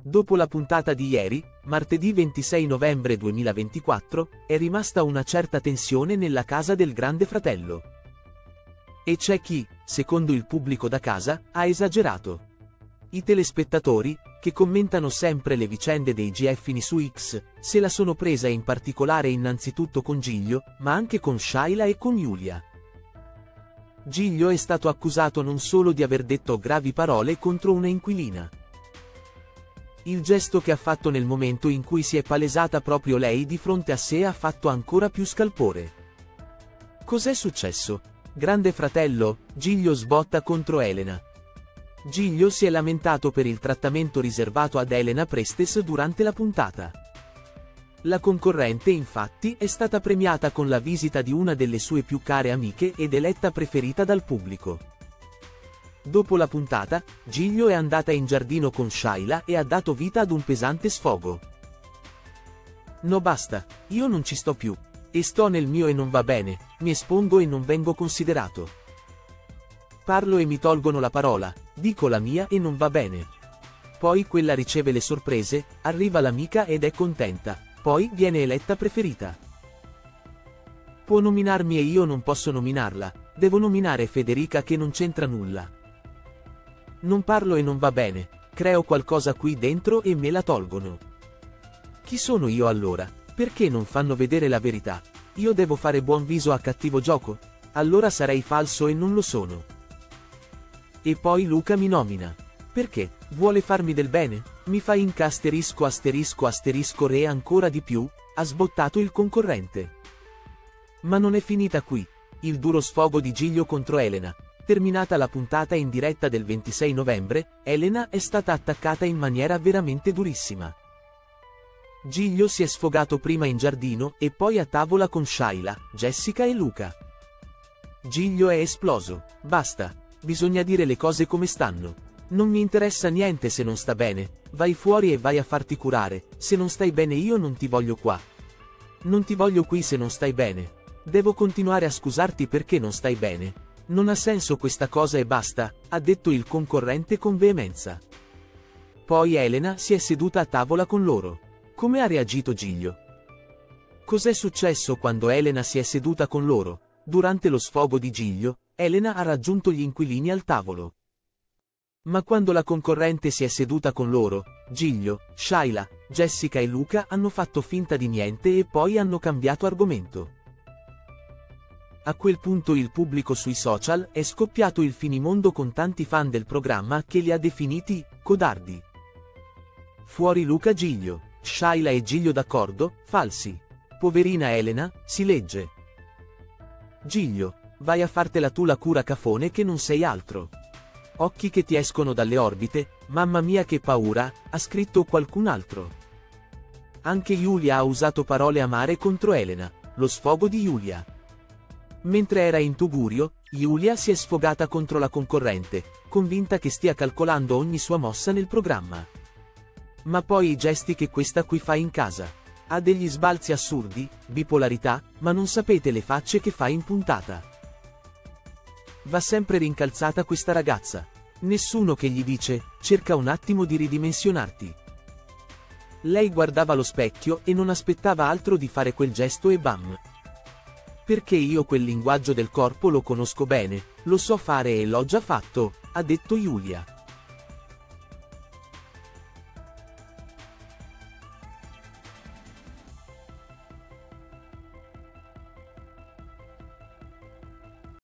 Dopo la puntata di ieri, martedì 26 novembre 2024, è rimasta una certa tensione nella casa del Grande Fratello. E c'è chi, secondo il pubblico da casa, ha esagerato. I telespettatori, che commentano sempre le vicende dei GFini su X, se la sono presa in particolare innanzitutto con Giglio, ma anche con Shaila e con Giulia. Giglio è stato accusato non solo di aver detto gravi parole contro una inquilina. Il gesto che ha fatto nel momento in cui si è palesata proprio lei di fronte a sé ha fatto ancora più scalpore. Cos'è successo? Grande Fratello, Giglio sbotta contro Elena. Giglio si è lamentato per il trattamento riservato ad Elena Prestes durante la puntata. La concorrente infatti è stata premiata con la visita di una delle sue più care amiche ed eletta preferita dal pubblico. Dopo la puntata, Giglio è andata in giardino con Shaila e ha dato vita ad un pesante sfogo. No basta, io non ci sto più. E sto nel mio e non va bene, mi espongo e non vengo considerato. Parlo e mi tolgono la parola, dico la mia e non va bene. Poi quella riceve le sorprese, arriva l'amica ed è contenta, poi viene eletta preferita. Può nominarmi e io non posso nominarla, devo nominare Federica che non c'entra nulla. Non parlo e non va bene, creo qualcosa qui dentro e me la tolgono. Chi sono io allora? Perché non fanno vedere la verità? Io devo fare buon viso a cattivo gioco? Allora sarei falso e non lo sono. E poi Luca mi nomina. Perché? Vuole farmi del bene? Mi fa inca asterisco asterisco asterisco re ancora di più, ha sbottato il concorrente. Ma non è finita qui. Il duro sfogo di Giglio contro Elena. Terminata la puntata in diretta del 26 novembre, Elena è stata attaccata in maniera veramente durissima. Giglio si è sfogato prima in giardino e poi a tavola con Shaila, Jessica e Luca. Giglio è esploso. Basta. Bisogna dire le cose come stanno. Non mi interessa niente se non sta bene. Vai fuori e vai a farti curare. Se non stai bene io non ti voglio qua. Non ti voglio qui se non stai bene. Devo continuare a scusarti perché non stai bene. Non ha senso questa cosa e basta, ha detto il concorrente con veemenza. Poi Elena si è seduta a tavola con loro. Come ha reagito Giglio? Cos'è successo quando Elena si è seduta con loro? Durante lo sfogo di Giglio, Elena ha raggiunto gli inquilini al tavolo. Ma quando la concorrente si è seduta con loro, Giglio, Shaila, Jessica e Luca hanno fatto finta di niente e poi hanno cambiato argomento. A quel punto il pubblico sui social è scoppiato il finimondo con tanti fan del programma che li ha definiti codardi. Fuori Luca Giglio, Shaila e Giglio d'accordo, falsi. Poverina Elena, si legge. Giglio, vai a fartela tu la cura cafone che non sei altro. Occhi che ti escono dalle orbite, mamma mia che paura, ha scritto qualcun altro. Anche Giulia ha usato parole amare contro Elena, lo sfogo di Giulia. Mentre era in tugurio, Giulia si è sfogata contro la concorrente, convinta che stia calcolando ogni sua mossa nel programma. Ma poi i gesti che questa qui fa in casa. Ha degli sbalzi assurdi, bipolarità, ma non sapete le facce che fa in puntata. Va sempre rincalzata questa ragazza. Nessuno che gli dice, cerca un attimo di ridimensionarti. Lei guardava allo specchio e non aspettava altro di fare quel gesto e bam. Perché io quel linguaggio del corpo lo conosco bene, lo so fare e l'ho già fatto, ha detto Giulia.